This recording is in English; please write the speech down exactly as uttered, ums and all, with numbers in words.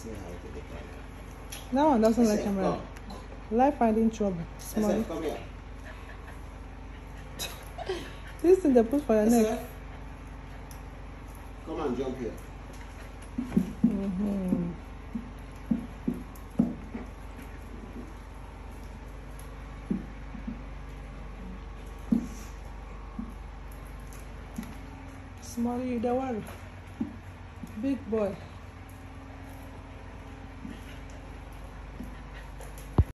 That one doesn't like camera. Life finding trouble. Small. Come here. This thing they put for your neck. Come and jump here. Mm-hmm. Small, you don't worry. Big boy.